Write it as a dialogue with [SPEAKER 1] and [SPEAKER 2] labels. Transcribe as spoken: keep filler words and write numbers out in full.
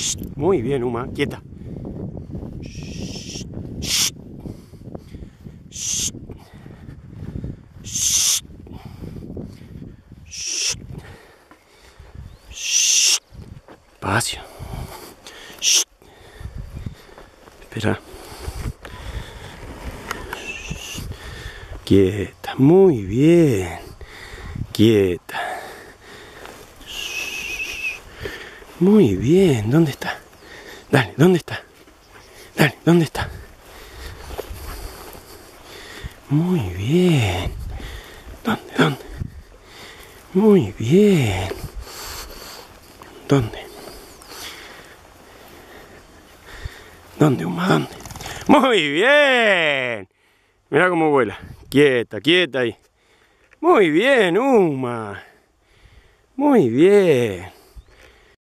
[SPEAKER 1] Shh. Muy bien, Uma. Quieta. Shh. Shh. Shh. Shh. Shh. Shh. Espacio. Shh. Espera. Shh. Quieta. Muy bien. Quieta. Shh. Muy bien. ¿Dónde está? Dale, ¿dónde está? Dale, ¿dónde está? Muy bien. ¿Dónde? ¿Dónde? Muy bien. ¿Dónde? ¿Dónde, Uma? ¿Dónde? Muy bien. Mira cómo vuela. Quieta, quieta ahí. Muy bien, Uma. Muy bien.